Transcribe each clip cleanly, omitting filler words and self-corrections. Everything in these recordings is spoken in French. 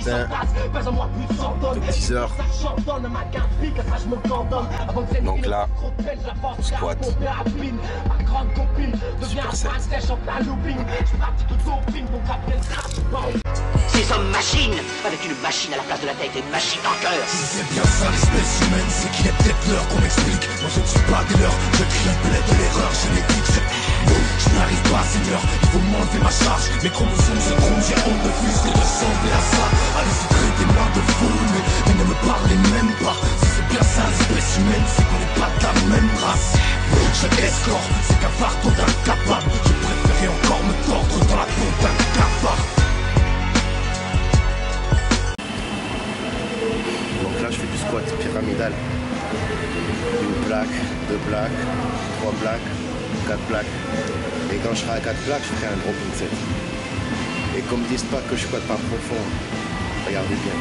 matin, teaser. Donc là, squat, superset. Ces hommes machines, avec une machine à la place de la tête et une machine en cœur. Si c'est bien ça l'espèce humaine, c'est qu'il est peut-être l'heure qu'on m'explique. Moi je ne suis pas des leurs, je crie le bled de l'erreur génétique. Je n'arrive pas, Seigneur, il faut m'enlever ma charge. Mes chromosomes se trompent, j'ai honte de fils de ressembler à ça. Allez-y, traitez-moi de fou, mais ne me parlez même pas. Si c'est bien ça l'espèce humaine, c'est qu'on n'est pas de la même race. Je escorte, c'est qu'un fardeau d'incapable. Je préférais encore me tordre dans la peau d'un cafard. Donc là, je fais du squat pyramidal. Une plaque, deux plaques, trois plaques, quatre plaques. Et quand je serai à quatre plaques, je ferai un dropping set. Et qu'on me dise pas que je squatte pas profond, regardez bien.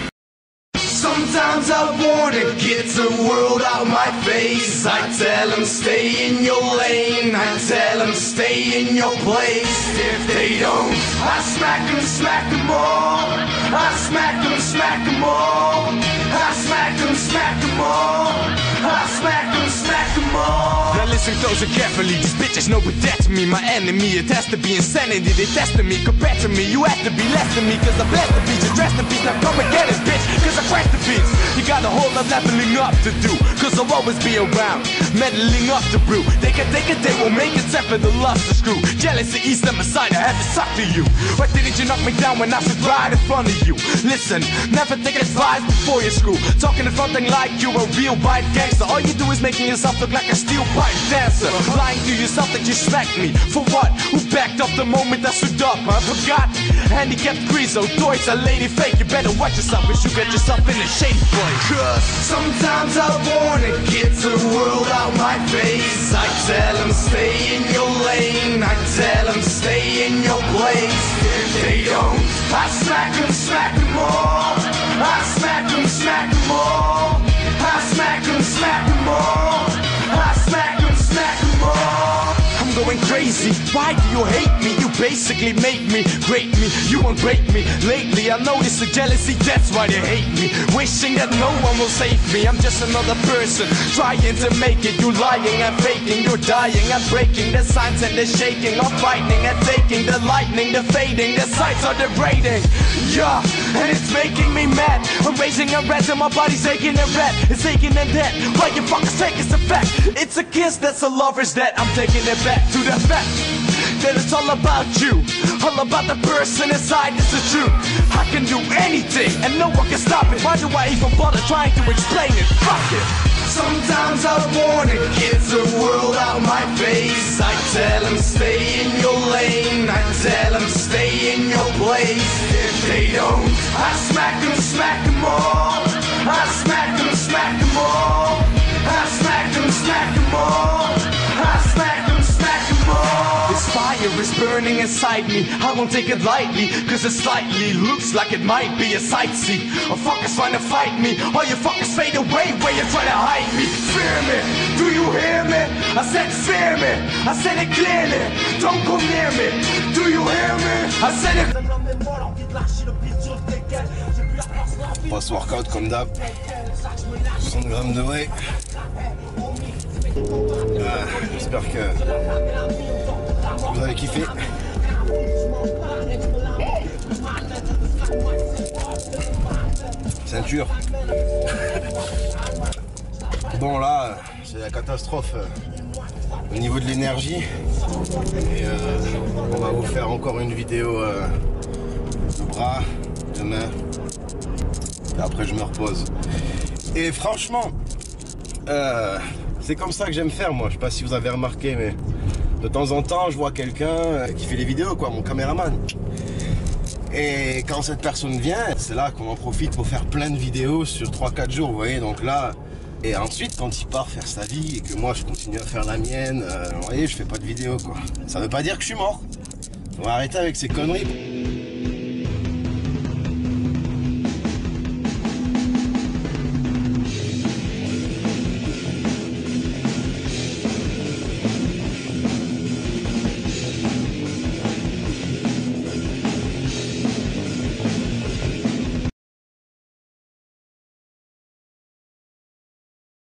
Sometimes I wanna get the world out my face. I tell them stay in your lane. I tell them stay in your place. If they don't, I smack them all. I smack them all. I smack them all. I smack them all. Now listen close and carefully, these bitches know what that's me. My enemy, it has to be insanity. They testing me, compared to me. You have to be less than me, cause I bless the beats. Address the beats, now come and get it, bitch, cause I crash the beats. You got a whole lot leveling up to do, cause I'll always be around, meddling up the brew. They can take it, they won't make it, except for the lust to screw. Jealousy, east them aside, I had to suck to you. Why didn't you knock me down when I stood right in front of you? Listen, never take advice before you screw. Talking and fronting like you a real white gangster. All you do is making yourself look like a steel pipe dancer. Lying to yourself that you smacked me. For what? Who backed up the moment I stood up? I forgot. Handicapped Greaso, toys a lady fake. You better watch yourself, cause you get yourself in a shady place. Cause sometimes I wanna get the world out my face. I tell them stay in your lane. I tell them stay in your place. If they don't, I smack them all. I smack them all. I smack them all. I smack them all. I'm going crazy, why do you hate me? You basically make me, great me, you won't break me. Lately I notice the jealousy, that's why they hate me. Wishing that no one will save me. I'm just another person, trying to make it. You lying and faking, you're dying and breaking. The signs and the shaking, I'm frightening and taking. The lightning, the fading, the sights are degrading. Yeah, and it's making me mad. I'm raising a red and my body's aching and red. It's aching and dead, why you fuckers take it's a fact. It's a kiss, that's a lover's debt. I'm taking it back to the fact that it's all about you, all about the person inside. It's the truth. I can do anything and no one can stop it. Why do I even bother trying to explain it? Fuck it. Sometimes I wanna get the world out my face. I tell them stay in your lane. I tell them stay in your place. If they don't, I smack them all. I smack them all. I smack them all. I smack them all. This fire is burning inside me. I won't take it lightly, cause it slightly looks like it might be a sightsee. Or fuckers trying to fight me, or you fuckers fade away where you try to hide me. Fear me, do you hear me? I said fear me, I said it clearly. Don't come near me, do you hear me? I said it. Post-workout comme d'hab. 60 grammes de whey. J'espère que vous avez kiffé. Ceinture. Bon là, c'est la catastrophe au niveau de l'énergie. Et on va vous faire encore une vidéo de bras, de mains. Et après je me repose. Et franchement, c'est comme ça que j'aime faire moi. Je sais pas si vous avez remarqué, mais de temps en temps je vois quelqu'un qui fait les vidéos, quoi, mon caméraman. Et quand cette personne vient, c'est là qu'on en profite pour faire plein de vidéos sur 3-4 jours, vous voyez. Donc là, et ensuite quand il part faire sa vie et que moi je continue à faire la mienne, vous voyez, je fais pas de vidéo, quoi. Ça veut pas dire que je suis mort. On va arrêter avec ces conneries.